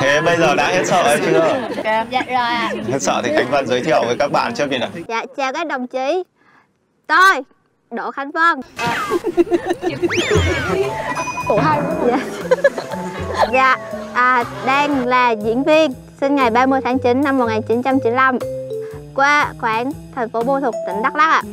Thế bây giờ đã hết sợ hay chưa? Dạ rồi ạ. Hết sợ thì Khánh Vân giới thiệu với các bạn trước đi nào. Dạ, chào các đồng chí. Tôi, Đỗ Khánh Vân. Của hai. Dạ, đang là diễn viên, sinh ngày 30 tháng 9 năm 1995, qua khoảng thành phố Buôn Ma Thuột, tỉnh Đắk Lắk ạ.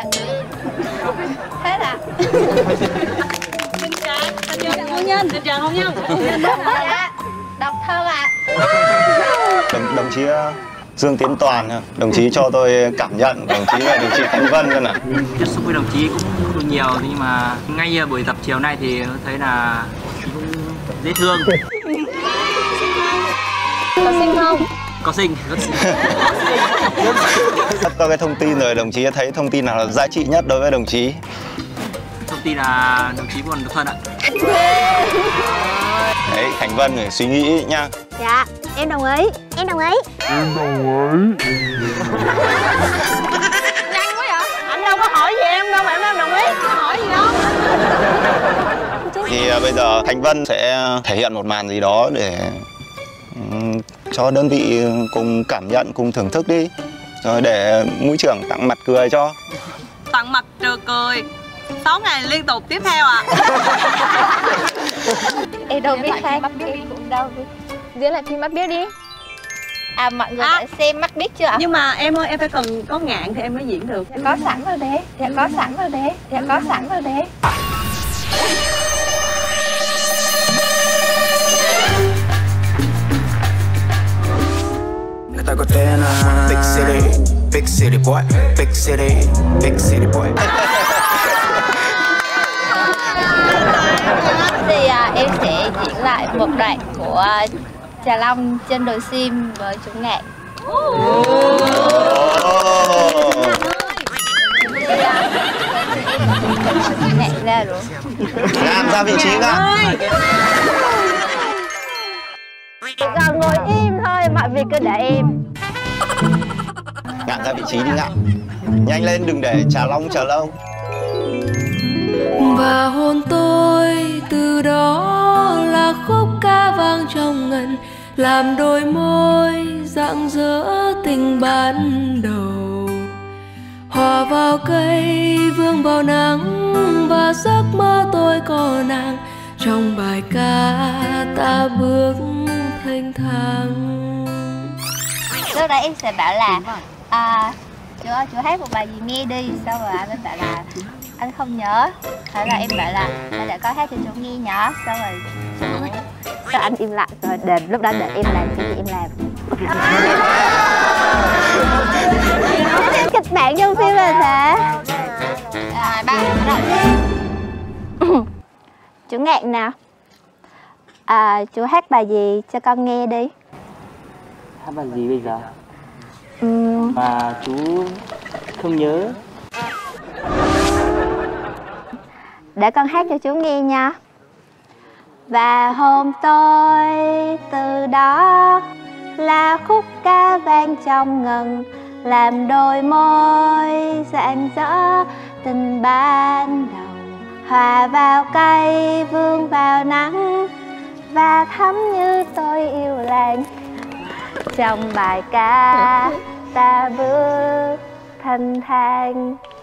Hết ạ. Xin chào hôn nhân. Xin chào hôn nhân. Dạ, độc thân ạ. Đồng chí Dương Tiến Toàn, đồng chí cho tôi cảm nhận đồng chí là đồng chí Khánh Vân cơ nào. Tiếp xúc với đồng chí cũng không được nhiều, nhưng mà ngay buổi tập chiều nay thì tôi thấy là cũng dễ thương. Có xinh không? Có xinh. Sắp có cái thông tin rồi, đồng chí thấy thông tin nào là giá trị nhất đối với đồng chí? Thông tin là đồng chí còn độc thân ạ. Đấy, Khánh Vân phải suy nghĩ nhá. Dạ, em đồng ý. Em đồng ý. Nhanh quá vậy? Anh đâu có hỏi gì em đâu mà em đồng ý. Hỏi gì đâu. Thì bây giờ Khánh Vân sẽ thể hiện một màn gì đó để cho đơn vị cùng cảm nhận, cùng thưởng thức đi. Rồi để mũi trưởng tặng mặt cười cho. Tặng mặt trừ cười 6 ngày liên tục tiếp theo ạ. Em đâu biết hát. Em cũng đâu biết. Diễn lại phim Mắt Biếc đi. Mọi người đã xem Mắt Biếc chưa ạ? Nhưng mà em ơi, em phải cần có ngạn thì em mới diễn được. Có sẵn rồi đấy. Dạ có sẵn rồi đấy. Dạ có sẵn rồi đấy. Ta có tên là Big City Boy, Big City Boy. Thì em sẽ diễn lại một đoạn của Trà Long trên đồi sim với chú Ngạn. Ngạn ra rồi. Ngạn ra vị trí Ngạn. Chỉ cần ngồi im thôi, mọi việc cứ để em. Ngạn ra vị trí đi Ngạn. Nhanh lên, đừng để Trà Long chờ lâu. Và hôn tôi từ đó là khúc ca vang trong ngần, làm đôi môi rạng rỡ tình ban đầu, hòa vào cây vương vào nắng, và giấc mơ tôi có nàng trong bài ca ta bước thanh thang. Lúc đấy em sẽ bảo là chú hát một bài gì nghe đi, xong rồi anh bảo là anh không nhớ, thế là em bảo là để con hát cho chú nghe nhớ, xong rồi sao anh im lặng rồi lúc đó để em làm cái gì em làm. Kịch bản trong phim là thế. Ba chú Ngạn nào, chú hát bài gì cho con nghe đi. Hát bài gì bây giờ? Mà chú không nhớ. Để con hát cho chú nghe nha. Và hôn tôi từ đó là khúc ca vang trong ngần, làm đôi môi rạng rỡ tình ban đầu, hòa vào cây vương vào nắng, và thắm như tôi yêu làng trong bài ca ta bước thanh thang.